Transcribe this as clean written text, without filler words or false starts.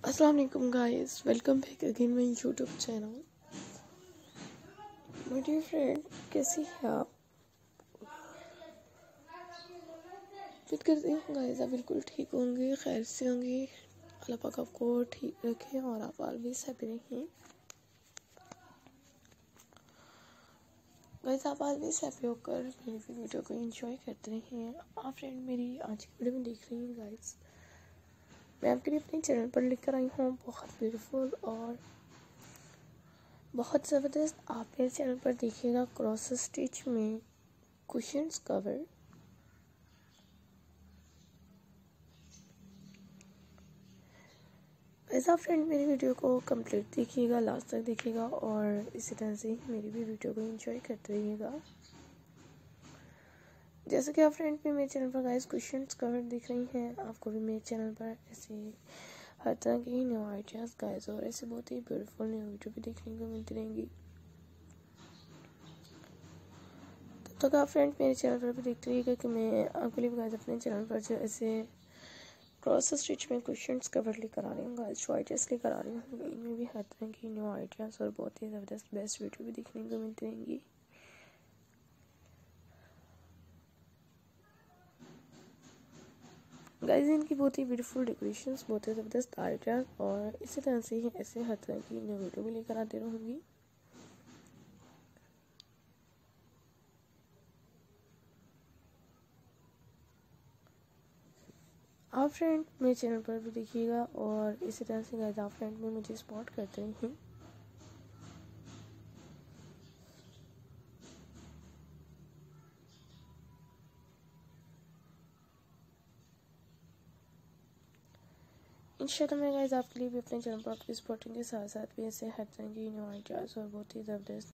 अस्सलाम वालेकुम guys, welcome back again my YouTube channel. My dear friend, कैसी हैं आप? उम्मीद करती हूँ गाइस आप बिल्कुल ठीक होंगे, खैर से होंगे। अल्लाह पाक आपको ठीक रखे और आप ऑलवेज हैप्पी रहें। गाइस आप ऑलवेज हैप्पी होकर मेरी वीडियो को एंजॉय करते रहें। आप फ्रेंड मेरी आज की वीडियो में देख रही हैं गाइस, मैं आपके लिए अपने चैनल पर लेकर आई हूँ बहुत ब्यूटीफुल और बहुत ज़बरदस्त। आप मेरे चैनल पर देखिएगा क्रॉस स्टिच में कुशन्स कवर। ऐसा फ्रेंड मेरी वीडियो को कंप्लीट देखिएगा, लास्ट तक देखिएगा और इसी तरह से मेरी भी वीडियो को एंजॉय करते रहिएगा। जैसे कि आप फ्रेंड भी मेरे चैनल पर गाइस क्वेश्चंस कवर दिख रही हैं, आपको भी मेरे चैनल पर ऐसे हर तरह की न्यू आइडियाज़ गाइस और ऐसे बहुत ही ब्यूटीफुल न्यू वीडियो भी देखने को मिलती रहेंगी। तब तक आप फ्रेंड मेरे चैनल पर भी देखते रहिएगा कि मैं आपके लिए गाइस अपने चैनल पर जो ऐसे क्रॉस स्टिच में क्वेश्चंस कवर लेकर आ रही हूँ गाइस, जो आइडियाज़ लेकर आ रही हूँ इनमें भी हर तरह की न्यू आइडियाज़ और बहुत ही ज़बरदस्त बेस्ट वीडियो भी देखने को मिलती रहेंगी। गाइस इनकी बहुत ही ब्यूटीफुल डेकोरेशंस, बहुत ही ज़बरदस्त आइडियाज़ और इसी तरह से ही ऐसे हर तरह की न्यू वीडियो भी लेकर आते रहूँगी। आप फ्रेंड मेरे चैनल पर भी देखिएगा और इसी तरह से गाइस आप फ्रेंड में मुझे सपोर्ट करते रहें। इंशाल्लाह मैं गाइस आपके लिए भी अपने चैनल पर आपकी सपोर्टिंग के साथ साथ भी ऐसे हर तरह की न्यू आइडियाज़ और बहुत ही ज़बरदस्त